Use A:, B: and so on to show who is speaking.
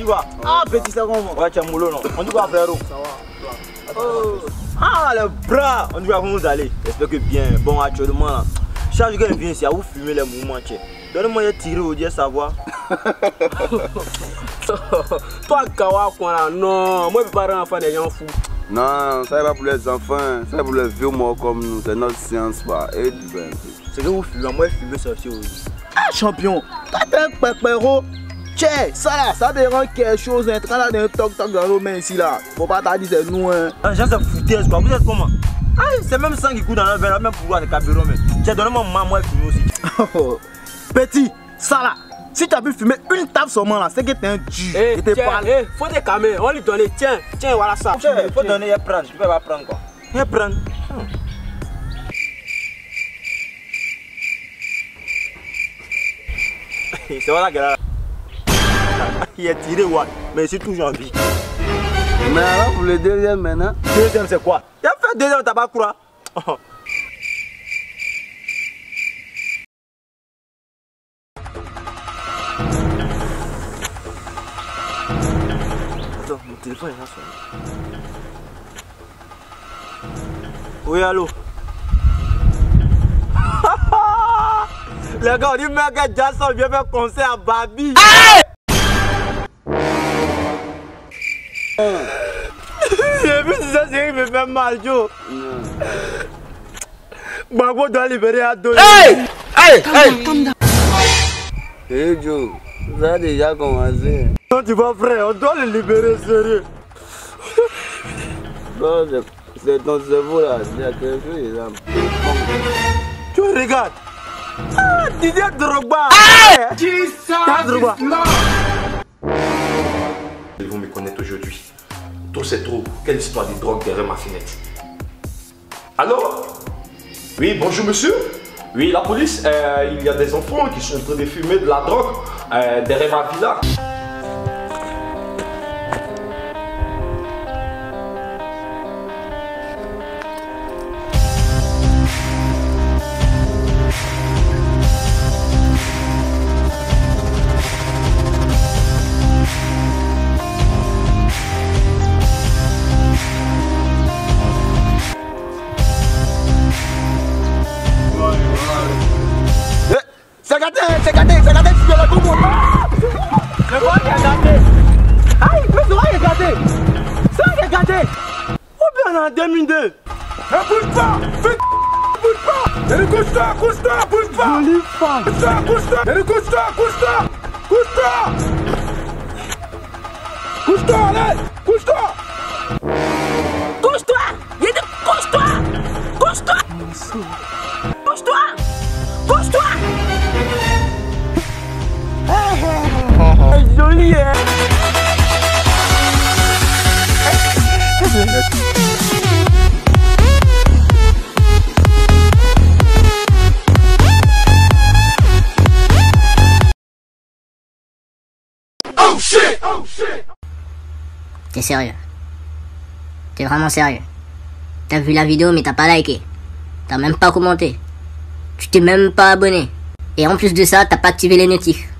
A: dit quoi?
B: Ah, petit, c'est comment?
A: Ouais, tu es moulot, non? On dit quoi, frérot?
B: Ça va.
A: Oh. Ah, les bras! On dit quoi, comment vous allez? J'espère que bien. Bon, actuellement, là, chaque jour qu'elle vient ici, à vous filmer les mouvements. Donnez-moi un tiré au Dieu savoir.
C: Toi, Kawa, quoi là? Non, moi, je ne peux pas rendre enfant des gens fous.
D: Non, ça n'est pas pour les enfants, ça est pour les vieux morts comme nous, c'est notre science. Et du bien.
A: C'est que vous filmez, moi, je filme sorti aujourd'hui.
B: Ah, champion, toi, t'es un pépéro. Tiens, ça là, ça dérange quelque chose. Un train là d'un toc-toc dans nos mains ici là. Faut pas t'as dit c'est nous, hein.
A: Les gens se foutaient, quoi. Vous êtes comment? Ah, c'est même sang qui coule dans notre verre, même pour voir les cabirons. Tiens, donnez-moi maman, moi, je filme aussi.
B: Petit, ça là. Si tu as pu fumer une table seulement là, c'est que t'es un dur.
C: Eh, tiens, faut des caméras, on lui donne. Tiens, tiens, voilà ça.
A: Tiens, il faut donner et prendre. Je peux pas prendre quoi. Et prendre. C'est voilà que là. Il est tiré, ouais. Mais c'est toujours en vie.
D: Mais alors pour le deuxième maintenant?
A: Deuxième, c'est quoi? Il a fait deuxième, t'as pas croire. Attends, mon téléphone est là. Oui, allô? Les gars, on dit Michael Jackson vient faire concert à Babi. J'ai vu ça, c'est qu'il me fait mal, Joe. Babo doit libérer à deux.
D: Hey! Hey Joe, ça a déjà commencé.
A: Non, tu vois, frère, on doit le libérer, sérieux.
D: Non, c'est ton cerveau là, il y a quelque chose là.
A: Tu regardes. Ah, Didier Drogba. Drogba.
E: Ils vont me connaître aujourd'hui. Tout c'est trop. Quelle histoire de drogue derrière ma fenêtre? Alors? Oui, bonjour monsieur. Oui, la police, il y a des enfants qui sont en train de fumer de la drogue derrière ma villa.
B: C'est gâté, tu viens là comme moi.
A: C'est quoi qui a gâté?
B: Aïe, mais c'est quoi qui a gâté? C'est qui a gâté?
A: Ou bien en 2002?
D: Bouge pas! Bouge pas! Allez, couche-toi! Bouge pas!
B: Jolie femme.
D: Couche-toi! Allez, couche-toi! Allez! Couche-toi!
C: Couche-toi! Il dit couche-toi! Couche-toi! Couche-toi! Couche-toi!
A: Joli, hein?
D: Oh shit! Oh shit!
F: T'es sérieux? T'es vraiment sérieux? T'as vu la vidéo mais t'as pas liké. T'as même pas commenté. Tu t'es même pas abonné. Et en plus de ça, t'as pas activé les notifs.